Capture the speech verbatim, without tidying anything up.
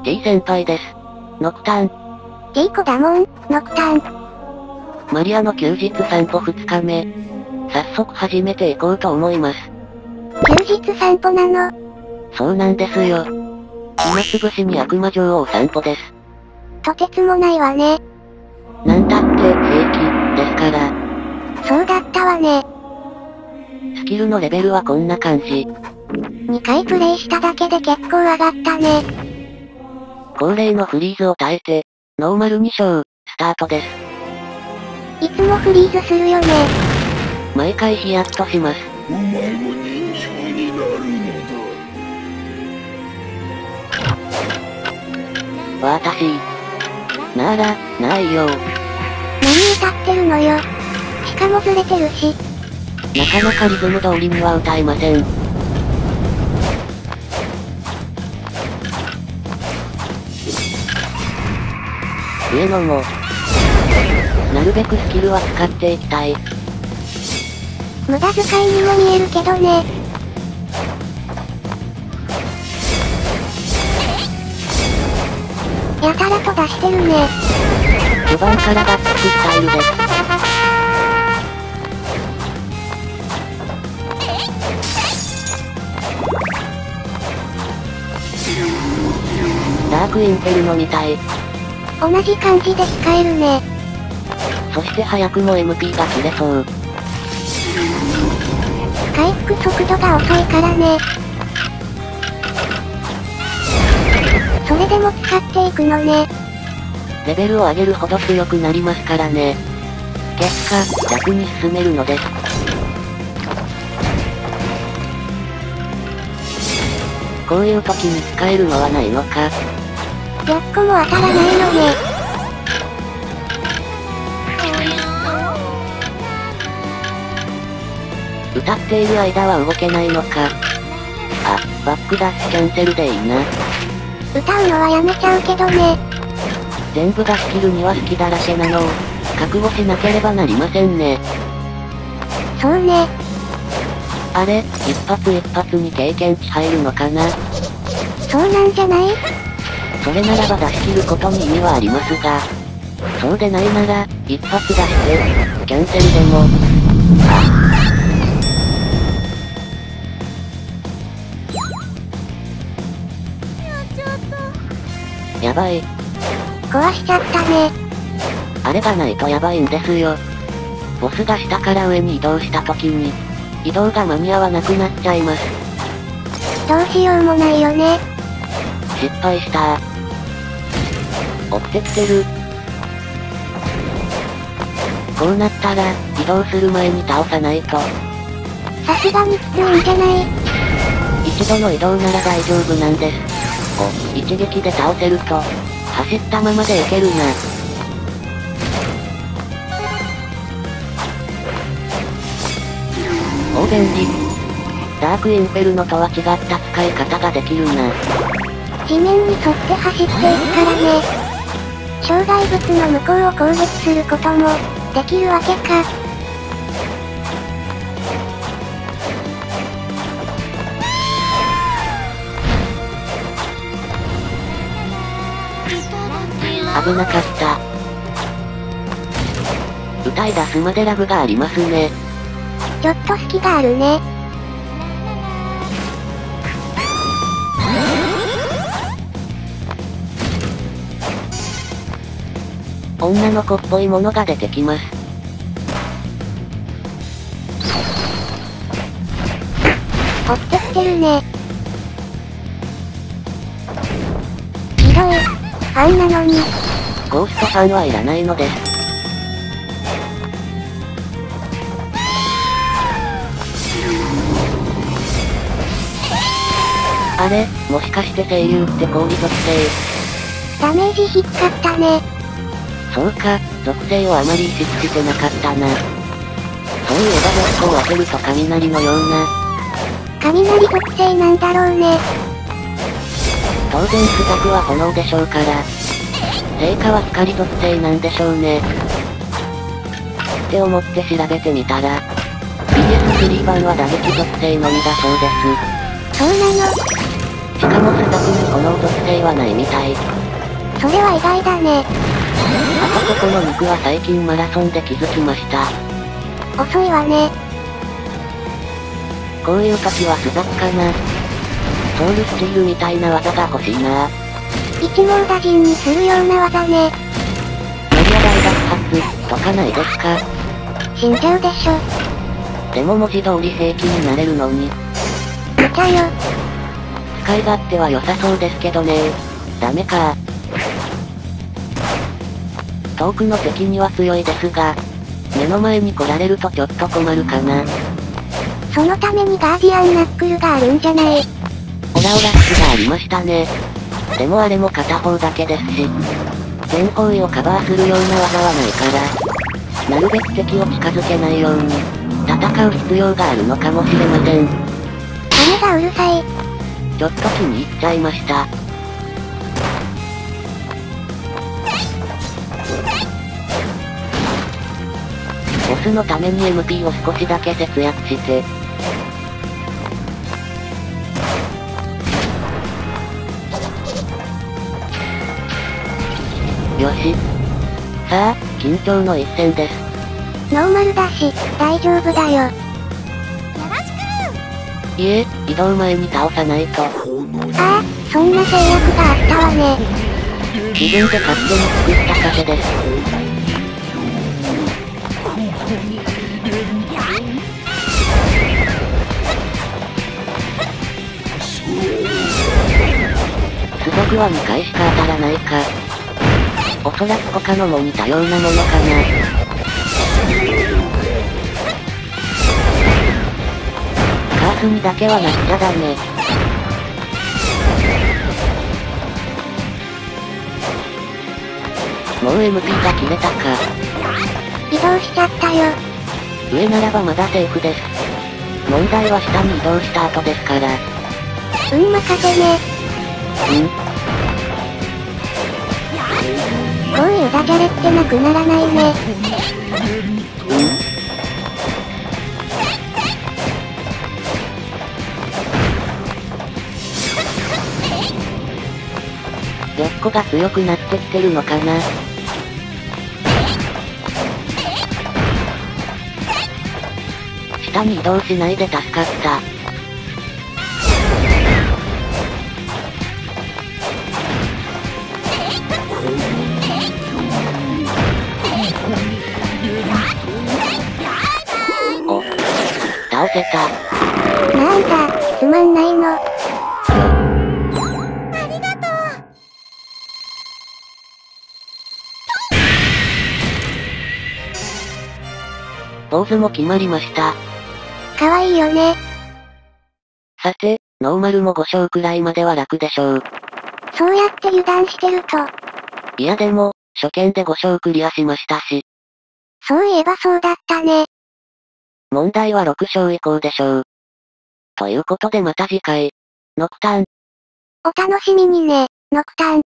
T 先輩です。ノクターン。 T 子だもん、ノクターン。 マリアの休日散歩ふつかめ。早速始めていこうと思います。 休日散歩なの？ そうなんですよ。暇つぶしに悪魔城を散歩です。 とてつもないわね。 なんだって平気ですから。 そうだったわね。 スキルのレベルはこんな感じ。 にかいプレイしただけで結構上がったね。 恒例のフリーズを耐えて、ノーマルに章、スタートです。 いつもフリーズするよね。 毎回ヒヤッとします。 お前も人形になるのだ。 私。なら、ないよ。 何歌ってるのよ。しかもずれてるし。 なかなかリズム通りには歌えません。上野も。なるべくスキルは使っていきたい。 無駄遣いにも見えるけどね。やたらと出してるね。 序盤からバックスタイルです。ダークインフェルノみたい。 同じ感じで使えるね。 そして早くも エムピー が切れそう。 回復速度が遅いからね。それでも使っていくのね。 レベルを上げるほど強くなりますからね。結果、楽に進めるのです。こういう時に使えるのはないのか。 やっこも当たらないのね。 歌っている間は動けないのか。あ、バックダッシュキャンセルでいいな。 歌うのはやめちゃうけどね。 全部がスキルには好きだらけなのを、覚悟しなければなりませんね。 そうね。 あれ、一発一発に経験値入るのかな。 そうなんじゃない？ それならば出し切ることに意味はありますが、そうでないなら、一発出して、キャンセルでも、あ。やばい。 壊しちゃったね。 あれがないとやばいんですよ。ボスが下から上に移動した時に、移動が間に合わなくなっちゃいます。 どうしようもないよね。 失敗したー。追ってきてる。こうなったら、移動する前に倒さないと。 さすがにきついんじゃない？ 一度の移動なら大丈夫なんです。お、一撃で倒せると、走ったままでいけるな。お、便利。ダークインフェルノとは違った使い方ができるな。 地面に沿って走っていくからね。障害物の向こうを攻撃することも、できるわけか。 危なかった。歌い出すまでラグがありますね。 ちょっと隙があるね。 女の子っぽいものが出てきます。 追ってきてるね。ひどい。ファンなのに。 ゴーストファンはいらないのです。あれ、もしかして声優って氷属性。 ダメージ低かったね。 そうか、属性をあまり意識してなかったな。そういえばロックを当てると雷のような。 雷属性なんだろうね。 当然スタクは炎でしょうから。聖火は光属性なんでしょうね。って思って調べてみたら、ピーエススリー 版は打撃属性のみだそうです。 そうなの。 しかもスタクにこ炎属性はないみたい。 それは意外だね。 あとここの肉は最近マラソンで気づきました。 遅いわね。 こういう時はスザクかな。ソウルスチールみたいな技が欲しいな。 一網打尽にするような技ね。 マリア大爆発、とかないですか？ 死んじゃうでしょ。 でも文字通り平気になれるのに。 無茶よ。 使い勝手は良さそうですけどね。ダメか。遠くの敵には強いですが、目の前に来られるとちょっと困るかな。 そのためにガーディアンナックルがあるんじゃない。 オラオラッシュがありましたね。でもあれも片方だけですし、全方位をカバーするような技はないから、なるべく敵を近づけないように、戦う必要があるのかもしれません。 羽がうるさい。 ちょっと気に入っちゃいました。ボスのために エムピー を少しだけ節約して、よし。さあ、緊張の一戦です。 ノーマルだし、大丈夫だよ。 いえ、移動前に倒さないと。 ああ、そんな制約があったわね。 自分で勝手に作った風です。スザクはにかいしか当たらないか。おそらく他のも似たようなものかな。カースにだけはなっちゃダメ。もう エムピー が切れたか。 移動しちゃったよ。 上ならばまだセーフです。問題は下に移動した後ですから。 運任せね。 うんこういうダジャレってなくならないね。 べっこが強くなってきてるのかな。下に移動しないで助かった。お、倒せた。 なんだ、つまんないの。 坊主も決まりました。 かわいいよね。 さて、ノーマルもご勝くらいまでは楽でしょう。 そうやって油断してると。 いやでも、初見でご勝クリアしましたし。 そういえばそうだったね。 問題はろく勝以降でしょう。ということでまた次回。ノクターン。 お楽しみにね、ノクタン。